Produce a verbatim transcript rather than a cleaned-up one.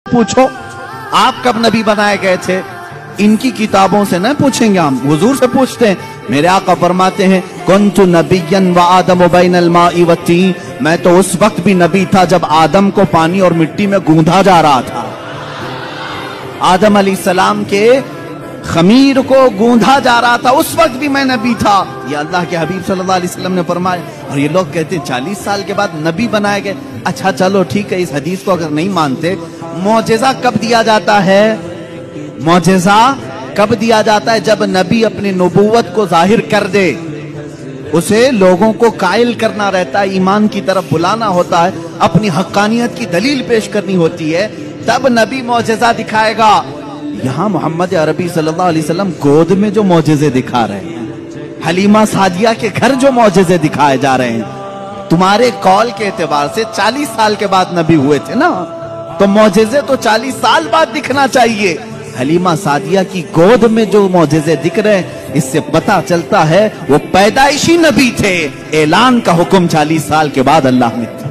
पूछो आप कब नबी बनाए गए थे, इनकी किताबों से न पूछेंगे, हम हुजूर से पूछते हैं। मेरे आका फरमाते हैं कुन्तु नबिय्यन व आदम बैनल माई व तीन, मैं तो उस वक्त भी नबी था जब आदम को पानी और मिट्टी में गूंधा जा रहा था। आदम अलैहिस्सलाम के खमीर को गूंधा जा रहा था, उस वक्त भी मैं नबी था। ये अल्लाह के हबीब सल्लल्लाहु अलैहि वसल्लम ने फरमाया। और ये लोग कहते हैं चालीस साल के बाद नबी बनाए गए। अच्छा चलो ठीक है, इस हदीस को अगर नहीं मानते, मौजिज़ा कब दिया जाता है? मौजिज़ा कब दिया जाता है? जब नबी अपनी नबूवत को जाहिर कर दे, उसे लोगों को कायल करना रहता है, ईमान की तरफ बुलाना होता है, अपनी हक्कानियत की दलील पेश करनी होती है, तब नबी मौजिज़ा दिखाएगा। यहाँ मोहम्मद अरबी सल्लल्लाहु अलैहि वसल्लम गोद में जो मौजिज़े दिखा रहे हैं, हलीमा सादिया के घर जो मौजिज़े दिखाए जा रहे हैं, तुम्हारे कौल के एतबार से चालीस साल के बाद नबी हुए थे ना, तो मौजिज़े तो चालीस साल बाद दिखना चाहिए। हलीमा सादिया की गोद में जो मौजिज़े दिख रहे हैं, इससे पता चलता है वो पैदाइशी नबी थे। ऐलान का हुक्म चालीस साल के बाद अल्लाह ने